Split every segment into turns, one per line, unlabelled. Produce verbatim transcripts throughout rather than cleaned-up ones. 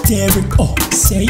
Derrick Osei.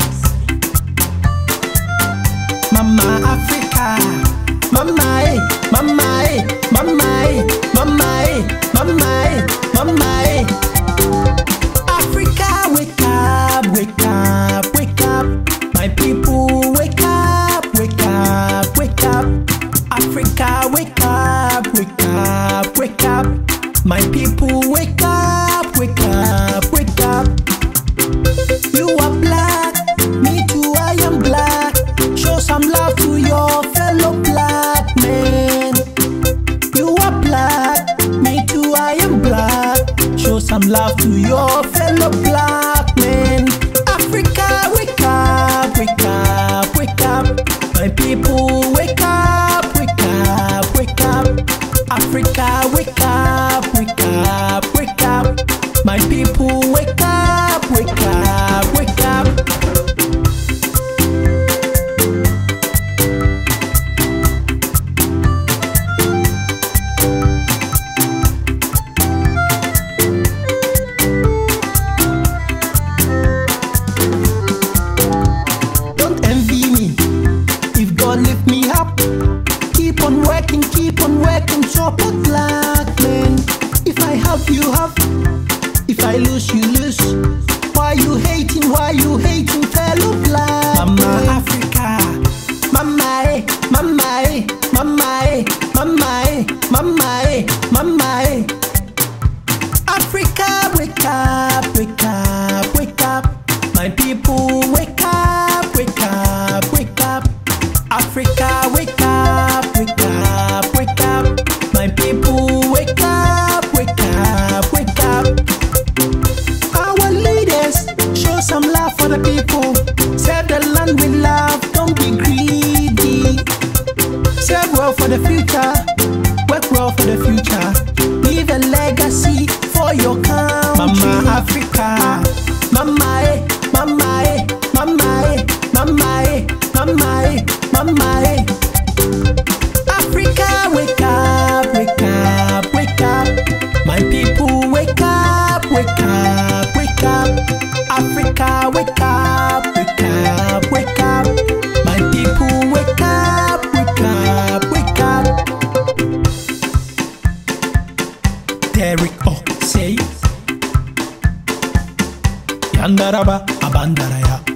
Mama Africa, mama eh, mama eh, mama eh, mama eh, mama eh, mama eh. Africa, wake up, wake up, wake up. My people, wake up, wake up, wake up. Africa, wake up, wake up, wake up. My people, wake up, wake up, wake up. You are black, me too, I am black. Show some love to your fellow black men. You are black, me too, I am black. Show some love to your fellow black men. Africa, wake up, wake up, wake up. My people, wake up, wake up, wake up. Africa, wake up, wake up, wake up. My people, wake up, wake up, wake up. Don't envy me if God lift me up. Keep on working, keep on working, support black men. If I have, you have. If I lose, you lose. Why you hating? Why you hating, fellow black? Mama Africa, mama eh, mama eh, mama eh, mama eh, mama eh, mama eh. Africa, wake up, wake up, wake up. My people, wake up, wake up, wake up. Africa, wake up, wake up, wake up. My people, wake up, wake up, wake up. Our leaders, show some love for the people. Serve the land with love, don't be greedy. Serve well for the future, work well for the future. Leave a legacy for your country. Mama Africa, mama eh, mama eh, mama eh, mama eh, mama eh, mama eh. Africa, wake up, wake up, wake up. My people, wake up, wake up, wake up. Africa, wake up, wake up, wake up. My people, wake up, wake up, wake up. Derrick Osei. Yandaraba, abandaraya.